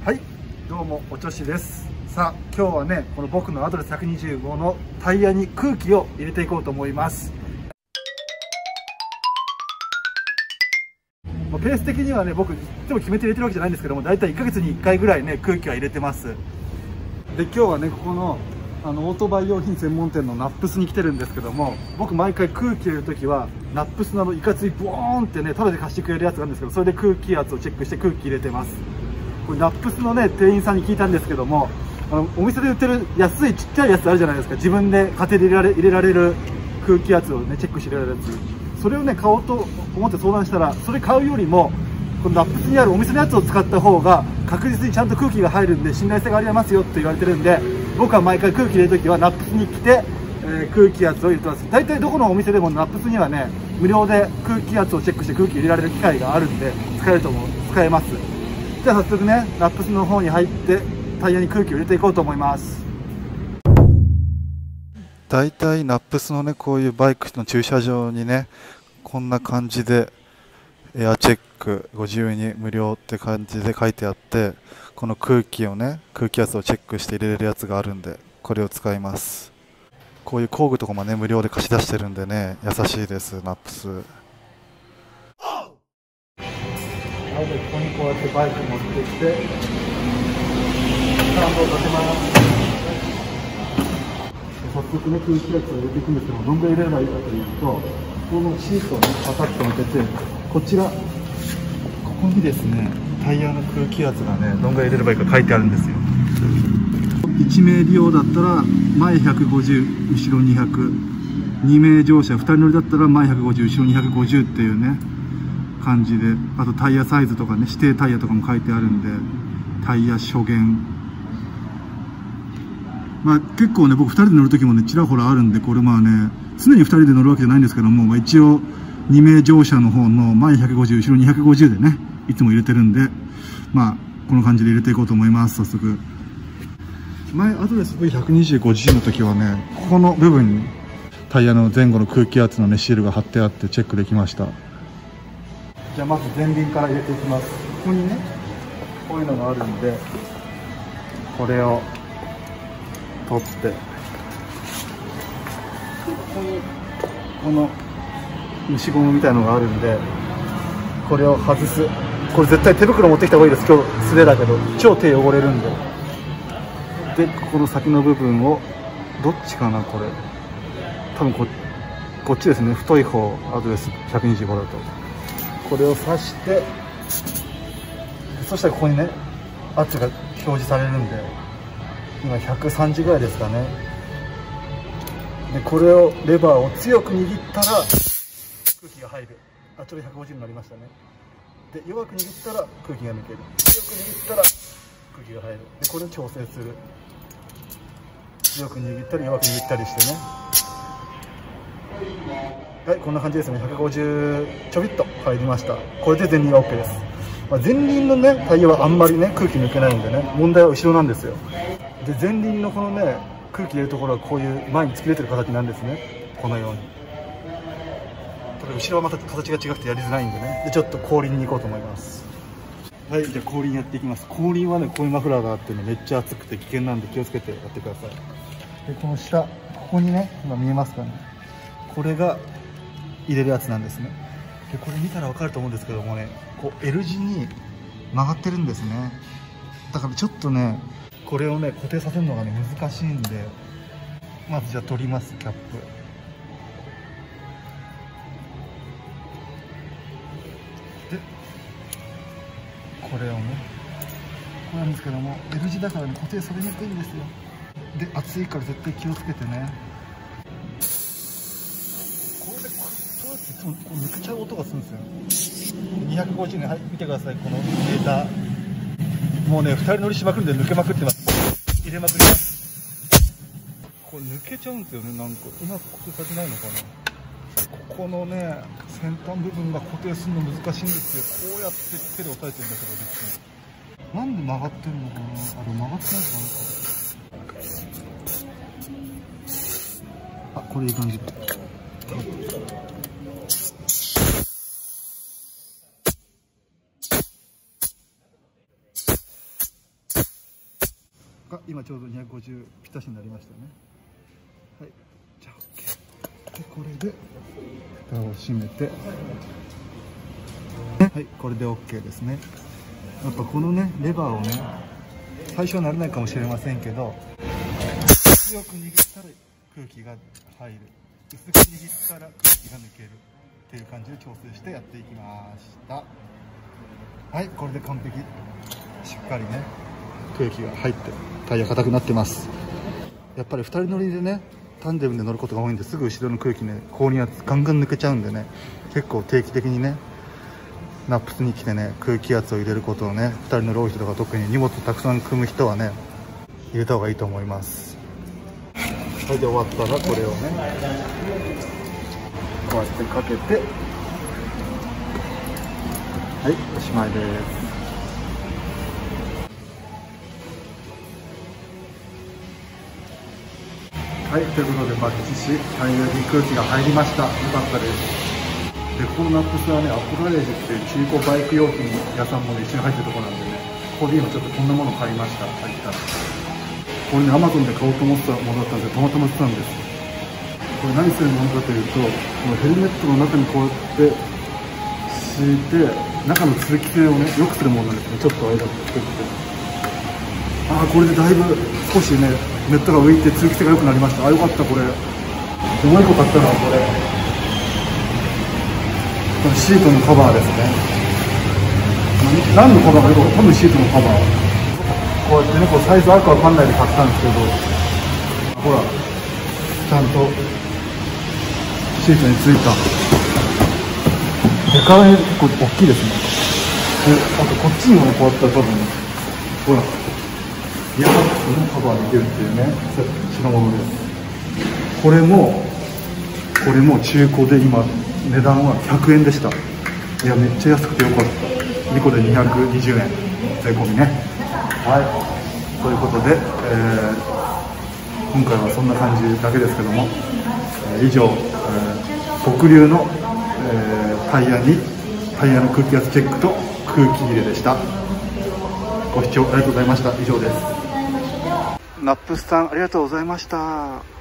はい、どうもおちょしです。さあ今日はね、この僕のアドレス125のタイヤに空気を入れていこうと思います。ペース的にはね、僕いつも決めて入れてるわけじゃないんですけども、だいたい1ヶ月に1回ぐらいね、空気は入れてます。で今日はね、ここのオートバイ用品専門店のナップスに来てるんですけども、僕毎回空気入れるときはナップスのいかついボーンってね、タダで貸してくれるやつがあるんですけど、それで空気圧をチェックして空気入れてます。これナップスのね、店員さんに聞いたんですけども、お店で売ってる安いちっちゃいやつあるじゃないですか。自分で家庭で入れられる空気圧をね、チェックしてくれるやつ。それをね、買おうと思って相談したら、それ買うよりもこのナップスにあるお店のやつを使った方が確実にちゃんと空気が入るんで信頼性がありますよって言われてるんで、僕は毎回空気入れるときはナップスに来て、空気圧を入れてます。大体どこのお店でもナップスにはね、無料で空気圧をチェックして空気入れられる機械があるんで、使えます。じゃあ早速ね、ナップスの方に入ってタイヤに空気を入れていこうと思います。 大体ナップスのね、こういうバイクの駐車場にね、こんな感じでエアチェックご自由に無料って感じで書いてあって、この空気圧をチェックして入れれるやつがあるんで、これを使います。こういう工具とかもね、無料で貸し出してるんでね、優しいです、ナップス。 ここにこうやってバイク持ってきてスタンドをかけます。早速ね、空気圧を入れていくんですけども、どんぐらい入れればいいかというと、このシートをね、パタッと開けて、ここにですね、タイヤの空気圧がね、どんぐらい入れればいいか書いてあるんですよ。1名利用だったら前150、後ろ200、2名乗車2人乗りだったら前150、後ろ250っていうね感じで、あとタイヤサイズとかね、指定タイヤとかも書いてあるんで、タイヤ初減、結構ね、僕2人で乗る時もね、ちらほらあるんで、これね、常に2人で乗るわけじゃないんですけども、一応2名乗車の方の前150、後ろ250でね、いつも入れてるんで、この感じで入れていこうと思います。早速、前アドレス V125G の時はね、ここの部分にタイヤの前後の空気圧のね、シールが貼ってあってチェックできました。じゃあまず前輪から入れていきます。ここにね、こういうのがあるんで、これを取って、ここにこの虫ゴムみたいなのがあるんで、これを外す。これ絶対手袋持ってきた方がいいです。今日素手だけど超手汚れるんで。でここの先の部分を、どっちかな、これ多分こっちですね、太い方、アドレス125だとこれを刺して、そしたらここにね、圧が表示されるんで、今130ぐらいですかね。でこれをレバーを強く握ったら空気が入る。ちょうど150になりましたね。で弱く握ったら空気が抜ける、強く握ったら空気が入る。でこれを調整する。強く握ったり弱く握ったりしてね。はい、こんな感じですね。150ちょびっと入りました。これで前輪は OK です。前輪のね、タイヤはあんまりね、空気抜けないんでね、問題は後ろなんですよ。で前輪のこのね、空気入れるところはこういう前に突き出てる形なんですね。このように。ただ後ろはまた形が違くてやりづらいんでね。でちょっと後輪に行こうと思います。はい、じゃあ後輪やっていきます。後輪はね、こういうマフラーがあってね、めっちゃ熱くて危険なんで気をつけてやってください。でこの下、ここにね、今見えますかね、これが入れるやつなんですね。でこれ見たら分かると思うんですけどもね、こう L 字に曲がってるんですね。だからちょっとね、これをね、固定させるのがね、難しいんで、まずじゃあ取ります、キャップ。でこれをね、これなんですけども L 字だからね、固定されにくいんですよ。で熱いから絶対気をつけてね。これでこうやっていつもこう抜けちゃう音がするんですよ。250年、はい、見てください、このデータ。もうね、2人乗りしまくるんで抜けまくってます。入れまくります。これ抜けちゃうんですよね。なんかうまく固定されてないのかな。ここのね、先端部分が固定するの難しいんですよ。こうやって手で押さえてるんだけどですね、なんで曲がってるのかな。あれ曲がってないのかな。これいい感じだ。 今ちょうど250ぴったしになりましたね。はい、じゃあ OK で、これで蓋を閉めて、はい、これで OK ですね。やっぱこのねレバーをね、最初は慣れないかもしれませんけど、強く握ったら空気が入る、薄く握ったら空気が抜けるっていう感じで調整してやっていきました。はい、これで完璧。しっかりね空気が入ってタイヤ硬くなってます。やっぱり2人乗りでねタンデムで乗ることが多いんで、すぐ後ろの空気ね後輪圧ガンガン抜けちゃうんでね、結構定期的にねナップスに来てね空気圧を入れることをね、2人乗る多い人とか特に荷物たくさん組む人はね入れた方がいいと思います。それで終わったらこれをねこうやってかけて、はい、おしまいです。はい、ということでバッチシタイヤに空気が入りました。よかったです。でこのナップスはね、アップガレージっていう中古バイク用品屋さんも、ね、一緒に入ってるところなんでね、ここで今ちょっとこんなもの買いました。入ったらこれね、アマゾンで買おうと思ってたものだったんで、たまたま売ってたんです。これ何するものかというと、このヘルメットの中にこうやって敷いて、中の通気性をね良くするものなんですね。ちょっと間を作って、これでだいぶ少しねネットが浮いて通気性が良くなりました。よかった。これもう一個買ったのはこのシートのカバーですね。何のカバーかよく多分シートのカバー。こうやってね、こうサイズあるかわかんないで買ったんですけど、ほらちゃんとシートについた。でかい、これ大きいですね。であとこっちにもね、こうやったら多分ほらイヤーバッグのカバーできるっていうね、そっちのものです。これも中古で今値段は100円でした。いやめっちゃ安くてよかった。2個で220円税込みね。はい、ということで、今回はそんな感じだけですけども、以上、僕流の、タイヤの空気圧チェックと空気入れでした。ご視聴ありがとうございました。以上です。ナップスさんありがとうございました。